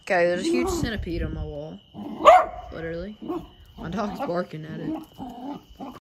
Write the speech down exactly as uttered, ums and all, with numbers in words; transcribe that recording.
Okay, there's a huge centipede on my wall. Literally. My dog's barking at it.